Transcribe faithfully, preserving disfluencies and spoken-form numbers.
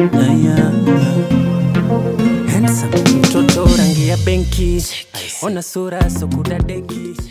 Aya, handsome mtoto rangi ya benki, ona sura so kudadeki.